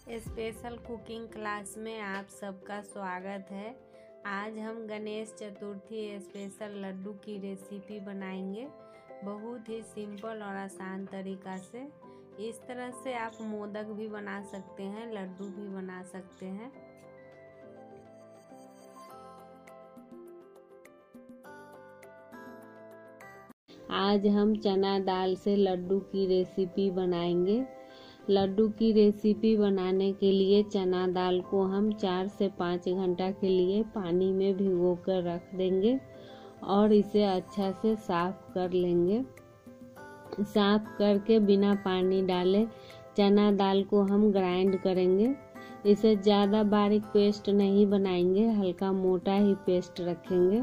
Special cooking class में आप सबका स्वागत है। आज हम गणेश चतुर्थी स्पेशल लड्डू की रेसिपी बनाएंगे, बहुत ही सिंपल और आसान तरीका से। इस तरह से आप मोदक भी बना सकते हैं, लड्डू भी बना सकते हैं। आज हम चना दाल से लड्डू की रेसिपी बनाएंगे। लड्डू की रेसिपी बनाने के लिए चना दाल को हम 4 से 5 घंटा के लिए पानी में भिगोकर रख देंगे और इसे अच्छा से साफ कर लेंगे। साफ करके बिना पानी डाले चना दाल को हम ग्राइंड करेंगे। इसे ज़्यादा बारीक पेस्ट नहीं बनाएंगे, हल्का मोटा ही पेस्ट रखेंगे।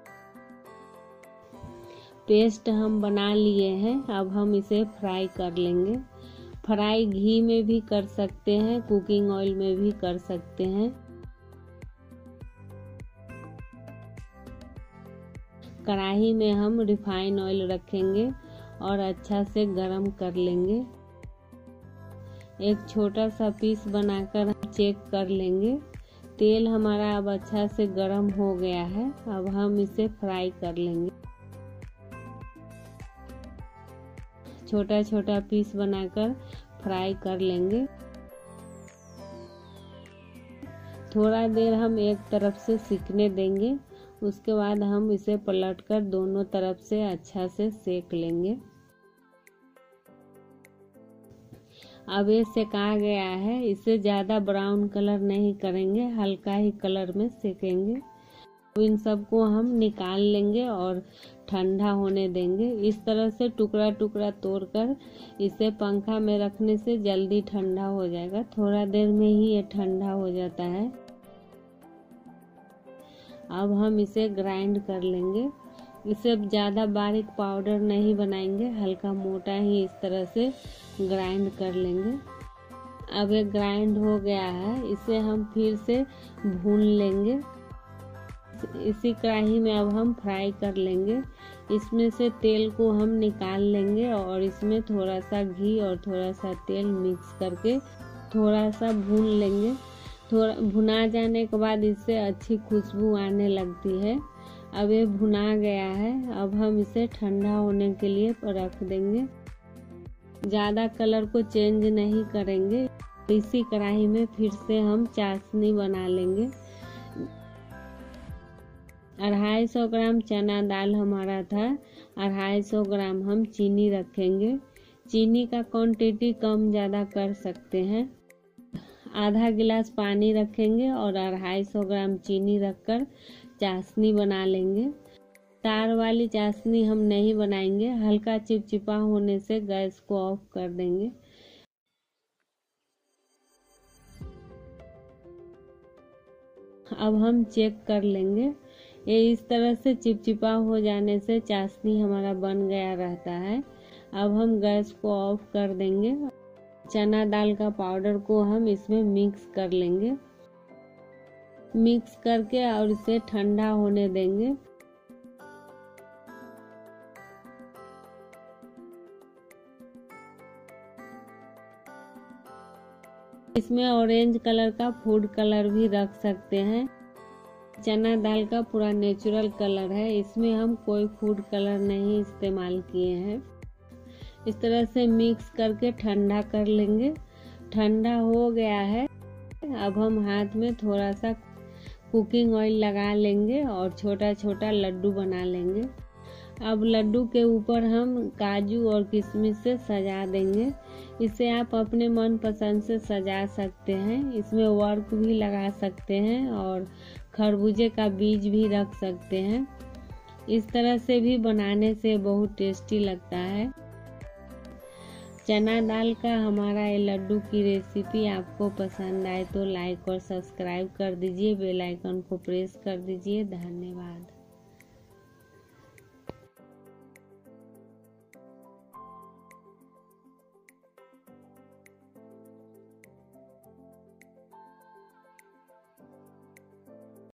पेस्ट हम बना लिए हैं, अब हम इसे फ्राई कर लेंगे। फ्राई घी में भी कर सकते हैं, कुकिंग ऑयल में भी कर सकते हैं। कढ़ाई में हम रिफाइन ऑयल रखेंगे और अच्छा से गरम कर लेंगे। एक छोटा सा पीस बनाकर हम चेक कर लेंगे। तेल हमारा अब अच्छा से गरम हो गया है, अब हम इसे फ्राई कर लेंगे। छोटा छोटा पीस बनाकर फ्राई कर लेंगे। थोड़ा देर हम एक तरफ से सिकने देंगे, उसके बाद हम इसे पलटकर दोनों तरफ से अच्छा से सेक लेंगे। अब ये सेका गया है, इसे ज़्यादा ब्राउन कलर नहीं करेंगे, हल्का ही कलर में सेकेंगे। इन सबको हम निकाल लेंगे और ठंडा होने देंगे। इस तरह से टुकड़ा टुकड़ा तोड़कर इसे पंखा में रखने से जल्दी ठंडा हो जाएगा। थोड़ा देर में ही ये ठंडा हो जाता है। अब हम इसे ग्राइंड कर लेंगे। इसे ज़्यादा बारीक पाउडर नहीं बनाएंगे, हल्का मोटा ही इस तरह से ग्राइंड कर लेंगे। अब ये ग्राइंड हो गया है, इसे हम फिर से भून लेंगे। इसी कढ़ाई में अब हम फ्राई कर लेंगे। इसमें से तेल को हम निकाल लेंगे और इसमें थोड़ा सा घी और थोड़ा सा तेल मिक्स करके थोड़ा सा भून लेंगे। थोड़ा भुना जाने के बाद इससे अच्छी खुशबू आने लगती है। अब ये भुना गया है, अब हम इसे ठंडा होने के लिए रख देंगे। ज़्यादा कलर को चेंज नहीं करेंगे। इसी कढ़ाई में फिर से हम चाशनी बना लेंगे। 250 ग्राम चना दाल हमारा था, 250 ग्राम हम चीनी रखेंगे। चीनी का क्वांटिटी कम ज़्यादा कर सकते हैं। आधा गिलास पानी रखेंगे और 250 ग्राम चीनी रखकर चाशनी बना लेंगे। तार वाली चाशनी हम नहीं बनाएंगे, हल्का चिपचिपा होने से गैस को ऑफ कर देंगे। अब हम चेक कर लेंगे। ये इस तरह से चिपचिपा हो जाने से चाशनी हमारा बन गया रहता है। अब हम गैस को ऑफ कर देंगे। चना दाल का पाउडर को हम इसमें मिक्स कर लेंगे। मिक्स करके और इसे ठंडा होने देंगे। इसमें ऑरेंज कलर का फूड कलर भी रख सकते हैं। चना दाल का पूरा नेचुरल कलर है, इसमें हम कोई फूड कलर नहीं इस्तेमाल किए हैं। इस तरह से मिक्स करके ठंडा कर लेंगे। ठंडा हो गया है, अब हम हाथ में थोड़ा सा कुकिंग ऑयल लगा लेंगे और छोटा छोटा लड्डू बना लेंगे। अब लड्डू के ऊपर हम काजू और किशमिश से सजा देंगे। इसे आप अपने मन पसंद से सजा सकते हैं। इसमें वर्क भी लगा सकते हैं और खरबूजे का बीज भी रख सकते हैं। इस तरह से भी बनाने से बहुत टेस्टी लगता है। चना दाल का हमारा ये लड्डू की रेसिपी आपको पसंद आए तो लाइक और सब्सक्राइब कर दीजिए, बेल आइकन को प्रेस कर दीजिए। धन्यवाद।